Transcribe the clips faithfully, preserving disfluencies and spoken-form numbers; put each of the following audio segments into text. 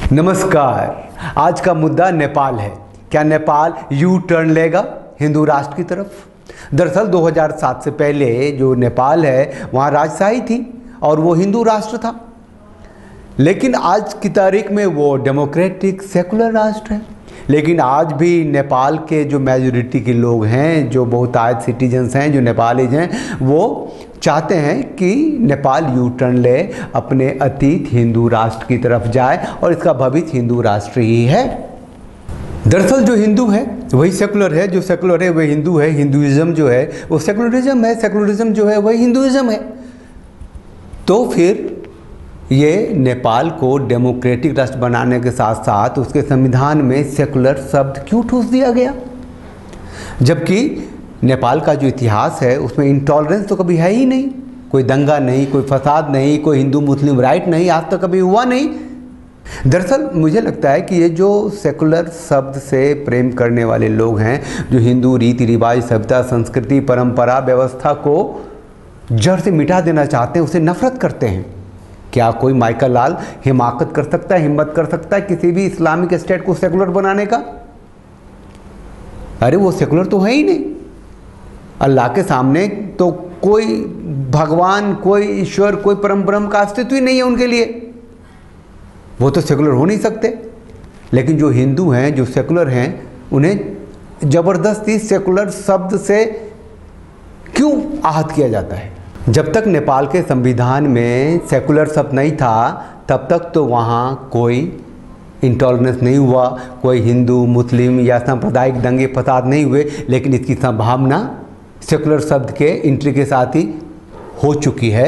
नमस्कार। आज का मुद्दा नेपाल है। क्या नेपाल यू टर्न लेगा हिंदू राष्ट्र की तरफ? दरअसल दो हज़ार सात से पहले जो नेपाल है वहाँ राजशाही थी और वो हिंदू राष्ट्र था, लेकिन आज की तारीख में वो डेमोक्रेटिक सेकुलर राष्ट्र है। लेकिन आज भी नेपाल के जो मेजॉरिटी के लोग हैं, जो बहुतायत सिटीजन्स हैं, जो नेपालीज हैं, वो चाहते हैं कि नेपाल यू टर्न ले, अपने अतीत हिंदू राष्ट्र की तरफ जाए और इसका भविष्य हिंदू राष्ट्र ही है। दरअसल जो हिंदू है वही सेकुलर है, जो सेकुलर है वही हिंदू है। हिंदुइज्म जो है वो सेकुलरिज्म है, सेकुलरिज्म जो है वही हिंदुइज्म है। तो फिर ये नेपाल को डेमोक्रेटिक राष्ट्र बनाने के साथ साथ उसके संविधान में सेकुलर शब्द क्यों ठूस दिया गया, जबकि नेपाल का जो इतिहास है उसमें इंटॉलरेंस तो कभी है ही नहीं। कोई दंगा नहीं, कोई फसाद नहीं, कोई हिंदू मुस्लिम राइट नहीं, आज तक कभी हुआ नहीं। दरअसल मुझे लगता है कि ये जो सेकुलर शब्द से प्रेम करने वाले लोग हैं, जो हिंदू रीति रिवाज, सभ्यता, संस्कृति, परंपरा, व्यवस्था को जड़ से मिटा देना चाहते हैं, उसे नफरत करते हैं। क्या कोई माइकल लाल हिमाकत कर सकता है, हिम्मत कर सकता है किसी भी इस्लामिक स्टेट को सेकुलर बनाने का? अरे वो सेकुलर तो है ही नहीं। अल्लाह के सामने तो कोई भगवान, कोई ईश्वर, कोई परम ब्रह्म का अस्तित्व ही नहीं है उनके लिए। वो तो सेकुलर हो नहीं सकते। लेकिन जो हिंदू हैं, जो सेकुलर हैं, उन्हें ज़बरदस्ती सेकुलर शब्द से क्यों आहत किया जाता है? जब तक नेपाल के संविधान में सेकुलर शब्द नहीं था तब तक तो वहाँ कोई इंटॉलरेंस नहीं हुआ, कोई हिंदू मुस्लिम या सांप्रदायिक दंगे फसाद नहीं हुए। लेकिन इसकी संभावना सेकुलर शब्द के एंट्री के साथ ही हो चुकी है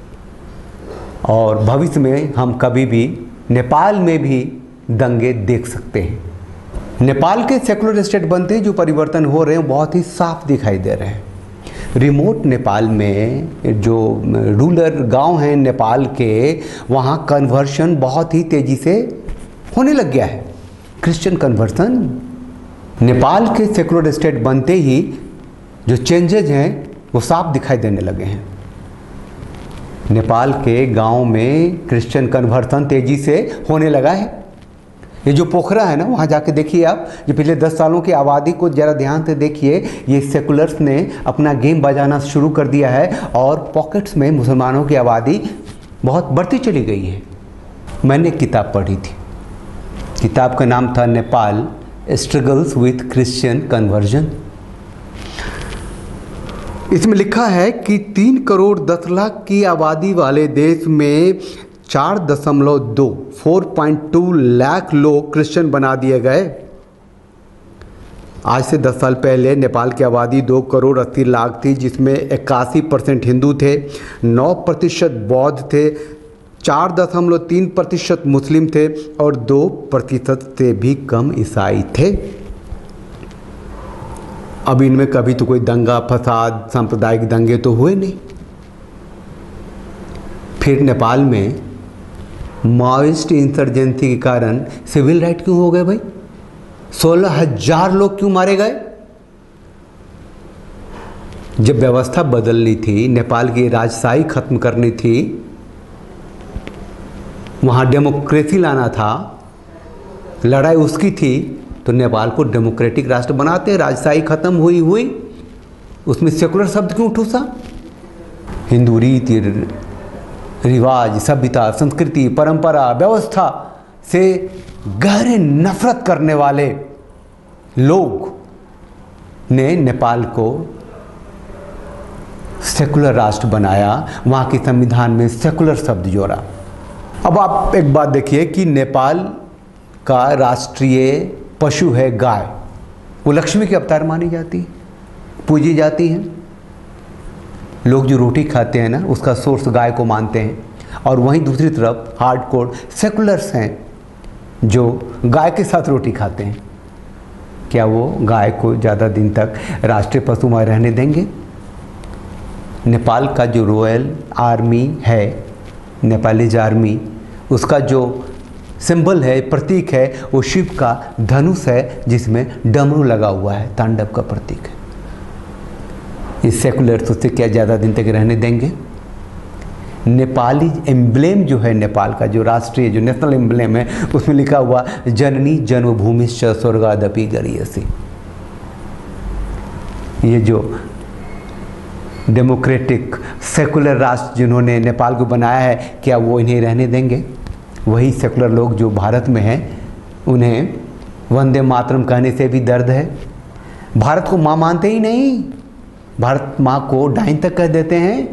और भविष्य में हम कभी भी नेपाल में भी दंगे देख सकते हैं। नेपाल के सेकुलर स्टेट बनते ही जो परिवर्तन हो रहे हैं बहुत ही साफ दिखाई दे रहे हैं। रिमोट नेपाल में जो रूरल गांव हैं नेपाल के, वहाँ कन्वर्शन बहुत ही तेज़ी से होने लग गया है। क्रिश्चियन कन्वर्सन नेपाल के सेकुलर स्टेट बनते ही जो चेंजेज हैं वो साफ दिखाई देने लगे हैं। नेपाल के गांव में क्रिश्चियन कन्वर्सन तेज़ी से होने लगा है। ये जो पोखरा है ना, वहाँ जाके देखिए आप, ये पिछले दस सालों की आबादी को ज़रा ध्यान से देखिए। ये सेकुलर्स ने अपना गेम बजाना शुरू कर दिया है और पॉकेट्स में मुसलमानों की आबादी बहुत बढ़ती चली गई है। मैंने एक किताब पढ़ी थी, किताब का नाम था Nepal struggles with Christian conversion. इसमें लिखा है कि तीन करोड़ दस लाख की आबादी वाले देश में चार दशमलव दो फोर पॉइंट टू लाख लोग क्रिश्चियन बना दिए गए। आज से दस साल पहले नेपाल की आबादी दो करोड़ अस्सी लाख थी, जिसमें इक्यासी परसेंट हिंदू थे, नौ प्रतिशत बौद्ध थे, चार दशमलव तीन प्रतिशत मुस्लिम थे और दो प्रतिशत से भी कम ईसाई थे। अब इनमें कभी तो कोई दंगा फसाद, सांप्रदायिक दंगे तो हुए नहीं। फिर नेपाल में माओइस्ट इंसर्जेंसी के कारण सिविल राइट क्यों हो गए भाई? सोलह हजार लोग क्यों मारे गए? जब व्यवस्था बदलनी थी, नेपाल की राजशाही खत्म करनी थी, वहाँ डेमोक्रेसी लाना था, लड़ाई उसकी थी, तो नेपाल को डेमोक्रेटिक राष्ट्र बनाते। राजशाही खत्म हुई हुई उसमें सेकुलर शब्द क्यों ठूसा? हिंदू रीति रिवाज, सभ्यता, संस्कृति, परंपरा, व्यवस्था से गहरे नफरत करने वाले लोग ने नेपाल को सेकुलर राष्ट्र बनाया, वहाँ के संविधान में सेकुलर शब्द जोड़ा। अब आप एक बात देखिए कि नेपाल का राष्ट्रीय पशु है गाय। वो लक्ष्मी के अवतार मानी जाती है, पूजी जाती है। लोग जो रोटी खाते हैं ना, उसका सोर्स गाय को मानते हैं। और वहीं दूसरी तरफ हार्डकोर सेकुलर्स हैं जो गाय के साथ रोटी खाते हैं। क्या वो गाय को ज़्यादा दिन तक राष्ट्रीय पशु में रहने देंगे? नेपाल का जो रॉयल आर्मी है, नेपालीज आर्मी, उसका जो सिंबल है, प्रतीक है, वो शिव का धनुष है जिसमें डमरू लगा हुआ है, तांडव का प्रतीक है। इस सेकुलर उससे क्या ज़्यादा दिन तक रहने देंगे? नेपाली एम्ब्लेम जो है, नेपाल का जो राष्ट्रीय जो नेशनल एम्ब्लेम है, उसमें लिखा हुआ जननी जन्मभूमिश्च स्वर्गादपि गरीयसी। ये जो डेमोक्रेटिक सेकुलर राष्ट्र जिन्होंने नेपाल को बनाया है, क्या वो इन्हें रहने देंगे? वही सेकुलर लोग जो भारत में हैं, उन्हें वंदे मातरम कहने से भी दर्द है। भारत को माँ मानते ही नहीं, भारत माँ को डाइन तक कह देते हैं।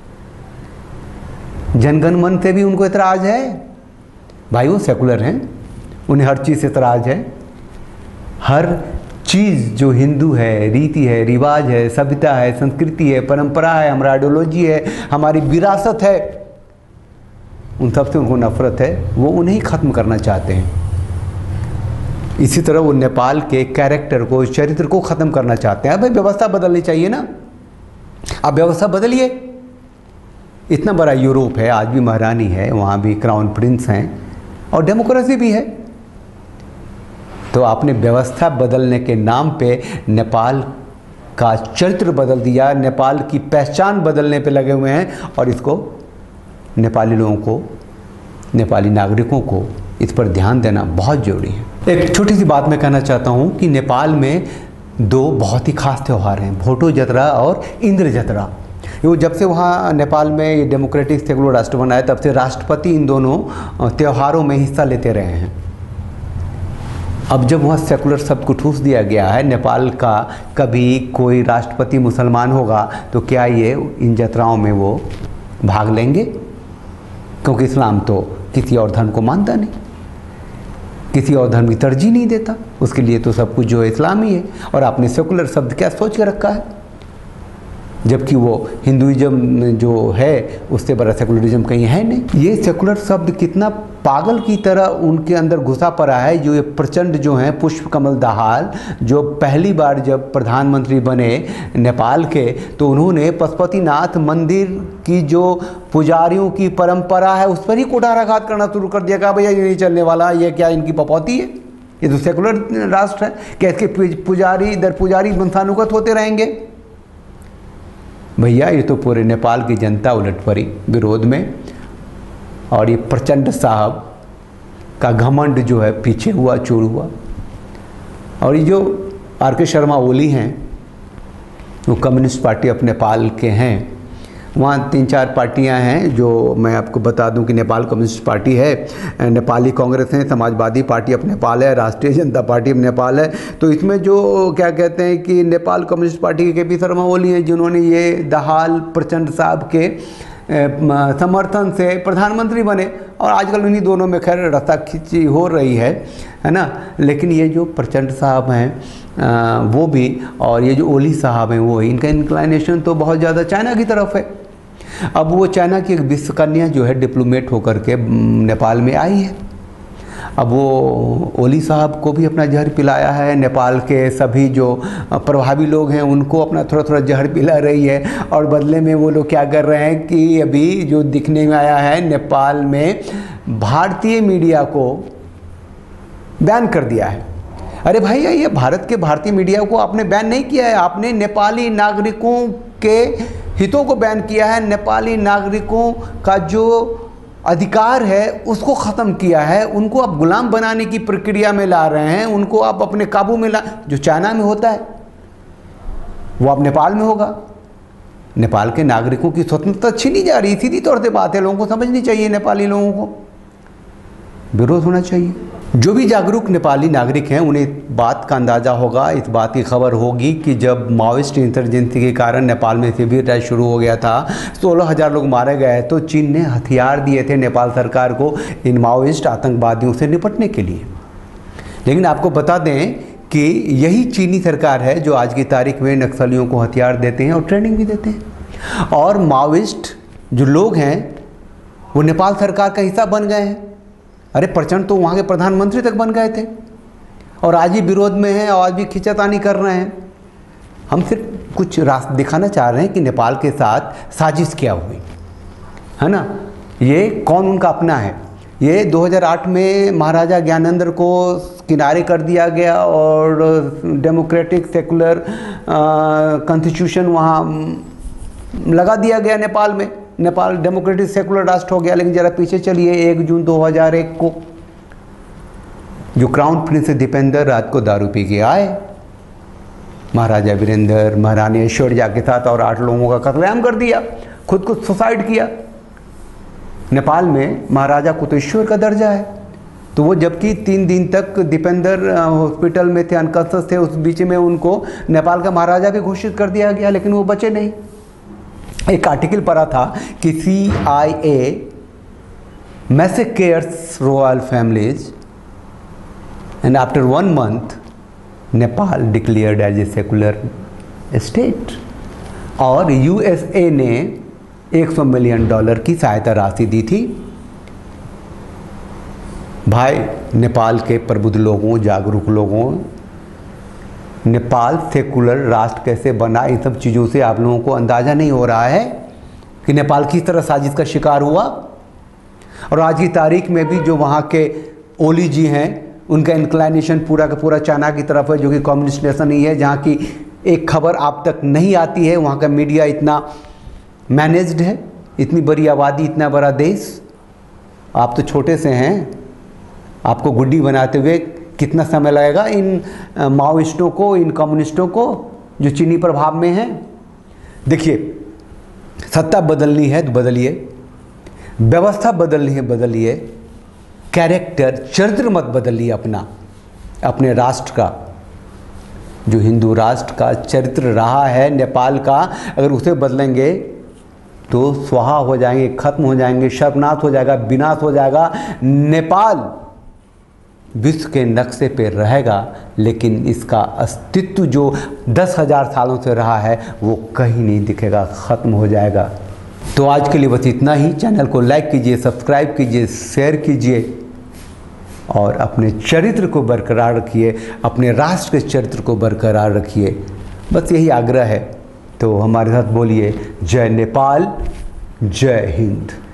जनगण मन से भी उनको इतराज़ है। भाई वो सेकुलर हैं, उन्हें हर चीज़ से इतराज़ है। हर चीज़ जो हिंदू है, रीति है, रिवाज है, सभ्यता है, संस्कृति है, परंपरा है, हमारा आइडियोलॉजी है, हमारी विरासत है, उन सब से उनको नफरत है। वो उन्हें ही ख़त्म करना चाहते हैं। इसी तरह वो नेपाल के कैरेक्टर को, चरित्र को ख़त्म करना चाहते हैं। भाई व्यवस्था बदलनी चाहिए ना, आप व्यवस्था बदलिए। इतना बड़ा यूरोप है, आज भी महारानी है, वहाँ भी क्राउन प्रिंस हैं और डेमोक्रेसी भी है। तो आपने व्यवस्था बदलने के नाम पे नेपाल का चरित्र बदल दिया, नेपाल की पहचान बदलने पे लगे हुए हैं। और इसको नेपाली लोगों को, नेपाली नागरिकों को इस पर ध्यान देना बहुत ज़रूरी है। एक छोटी सी बात मैं कहना चाहता हूँ कि नेपाल में दो बहुत ही खास त्यौहार हैं, भोटो जतरा और इंद्र जतरा। वो जब से वहाँ नेपाल में ये डेमोक्रेटिक सेकुलर राष्ट्र बना है, तब से राष्ट्रपति इन दोनों त्योहारों में हिस्सा लेते रहे हैं। अब जब वहाँ सेकुलर शब्द को ठूस दिया गया है, नेपाल का कभी कोई राष्ट्रपति मुसलमान होगा तो क्या ये इन जतराओं में वो भाग लेंगे? क्योंकि इस्लाम तो किसी और धर्म को मानता नहीं, किसी और धर्म की तरजीह नहीं देता, उसके लिए तो सब कुछ जो है इस्लामी है। और आपने सेकुलर शब्द क्या सोच के रखा है, जबकि वो हिंदुइज्म जो है उससे बड़ा सेकुलरिज्म कहीं है नहीं। ये सेकुलर शब्द कितना पागल की तरह उनके अंदर घुसा पड़ा है। जो ये प्रचंड जो हैं पुष्प कमल दाहाल, जो पहली बार जब प्रधानमंत्री बने नेपाल के, तो उन्होंने पशुपतिनाथ मंदिर की जो पुजारियों की परंपरा है उस पर ही कुठाराघात करना शुरू कर दिया। कहा भैया ये नहीं चलने वाला, ये क्या इनकी पपौती है, ये तो सेकुलर राष्ट्र है, क्या इसके पुजारी दर पुजारी वंशानुगत होते रहेंगे? भैया ये तो पूरे नेपाल की जनता उलट पड़ी विरोध में। और ये प्रचंड साहब का घमंड जो है पीछे हुआ, चूर हुआ। और ये जो आर के शर्मा ओली हैं, वो कम्युनिस्ट पार्टी ऑफ नेपाल के हैं। वहाँ तीन चार पार्टियां हैं जो मैं आपको बता दूं कि नेपाल कम्युनिस्ट पार्टी है, नेपाली कांग्रेस है, समाजवादी पार्टी ऑफ नेपाल है, राष्ट्रीय जनता पार्टी ऑफ नेपाल है। तो इसमें जो क्या कहते हैं कि नेपाल कम्युनिस्ट पार्टी के के पी शर्मा ओली हैं, जिन्होंने ये दाहाल प्रचंड साहब के समर्थन से प्रधानमंत्री बने। और आजकल उन्हीं दोनों में खैर रस्ता खींची हो रही है है ना। लेकिन ये जो प्रचंड साहब हैं वो भी, और ये जो ओली साहब हैं वो, इनका इंक्लाइनेशन तो बहुत ज़्यादा चाइना की तरफ है। अब वो चाइना की एक विश्व कन्या जो है डिप्लोमेट होकर के नेपाल में आई है। अब वो ओली साहब को भी अपना जहर पिलाया है, नेपाल के सभी जो प्रभावी लोग हैं उनको अपना थोड़ा थोड़ा जहर पिला रही है। और बदले में वो लोग क्या कर रहे हैं कि अभी जो दिखने में आया है, नेपाल में भारतीय मीडिया को बैन कर दिया है। अरे भाई ये भारत के भारतीय मीडिया को आपने बैन नहीं किया है, आपने नेपाली नागरिकों के हितों को बैन किया है। नेपाली नागरिकों का जो अधिकार है उसको ख़त्म किया है, उनको आप गुलाम बनाने की प्रक्रिया में ला रहे हैं, उनको आप अपने काबू में ला। जो चाइना में होता है वो अब नेपाल में होगा। नेपाल के नागरिकों की स्वतंत्रता छीनी जा रही, सीधी तौर से बात है। लोगों को समझनी चाहिए, नेपाली लोगों को विरोध होना चाहिए। जो भी जागरूक नेपाली नागरिक हैं उन्हें इस बात का अंदाज़ा होगा, इस बात की खबर होगी कि जब माओइस्ट इंसर्जेंसी के कारण नेपाल में शिविर राज शुरू हो गया था, सोलह हज़ार लोग मारे गए, तो चीन ने हथियार दिए थे नेपाल सरकार को इन माओइस्ट आतंकवादियों से निपटने के लिए। लेकिन आपको बता दें कि यही चीनी सरकार है जो आज की तारीख में नक्सलियों को हथियार देते हैं और ट्रेनिंग भी देते हैं। और माओइस्ट जो लोग हैं वो नेपाल सरकार का हिस्सा बन गए हैं। अरे प्रचंड तो वहाँ के प्रधानमंत्री तक बन गए थे और आज ही विरोध में हैं और आज भी खींचातानी कर रहे हैं। हम सिर्फ कुछ रास्ता दिखाना चाह रहे हैं कि नेपाल के साथ साजिश क्या हुई है ना, ये कौन उनका अपना है। ये दो हज़ार आठ में महाराजा ज्ञानेंद्र को किनारे कर दिया गया और डेमोक्रेटिक सेकुलर कॉन्स्टिट्यूशन वहाँ लगा दिया गया नेपाल में। नेपाल डेमोक्रेटिक सेकुलर राष्ट्र हो गया। लेकिन ज़रा पीछे चलिए, एक जून दो हज़ार एक को जो क्राउन प्रिंस दीपेंद्र रात को दारू पी के आए, महाराजा वीरेंद्र, महारानी ऐश्वर्या के साथ और आठ लोगों का कत्लेआम कर दिया, खुद को सुसाइड किया। नेपाल में महाराजा को तो ईश्वर का दर्जा है, तो वो जबकि तीन दिन तक दीपेंद्र हॉस्पिटल में थे, अनकॉन्शियस थे, उस बीच में उनको नेपाल का महाराजा भी घोषित कर दिया गया, लेकिन वो बचे नहीं। एक आर्टिकल पढ़ा था कि C I A massacres royal families and after one month Nepal declared as a secular state. और यू एस ए ने एक सौ मिलियन डॉलर की सहायता राशि दी थी। भाई, नेपाल के प्रबुद्ध लोगों, जागरूक लोगों, नेपाल सेकुलर राष्ट्र कैसे बना, इन सब चीज़ों से आप लोगों को अंदाज़ा नहीं हो रहा है कि नेपाल किस तरह साजिश का शिकार हुआ। और आज की तारीख में भी जो वहाँ के ओली जी हैं, उनका इंक्लाइनेशन पूरा का पूरा चाइना की तरफ है, जो कि कम्युनिस्ट नेशन ही है, जहाँ की एक खबर आप तक नहीं आती है। वहाँ का मीडिया इतना मैनेज्ड है, इतनी बड़ी आबादी, इतना बड़ा देश, आप तो छोटे से हैं, आपको गुड्डी बनाते हुए कितना समय लगेगा इन माओइस्टों को, इन कम्युनिस्टों को जो चीनी प्रभाव में हैं। देखिए, सत्ता बदलनी है तो बदलिए, व्यवस्था बदलनी है बदलिए, कैरेक्टर, चरित्र मत बदलिए अपना, अपने राष्ट्र का, जो हिंदू राष्ट्र का चरित्र रहा है नेपाल का, अगर उसे बदलेंगे तो स्वाहा हो जाएंगे, खत्म हो जाएंगे, सर्वनाश हो जाएगा, विनाश हो जाएगा। नेपाल विश्व के नक्शे पे रहेगा, लेकिन इसका अस्तित्व जो दस हजार सालों से रहा है वो कहीं नहीं दिखेगा, ख़त्म हो जाएगा। तो आज के लिए बस इतना ही। चैनल को लाइक कीजिए, सब्सक्राइब कीजिए, शेयर कीजिए और अपने चरित्र को बरकरार रखिए, अपने राष्ट्र के चरित्र को बरकरार रखिए, बस यही आग्रह है। तो हमारे साथ बोलिए, जय नेपाल, जय हिंद।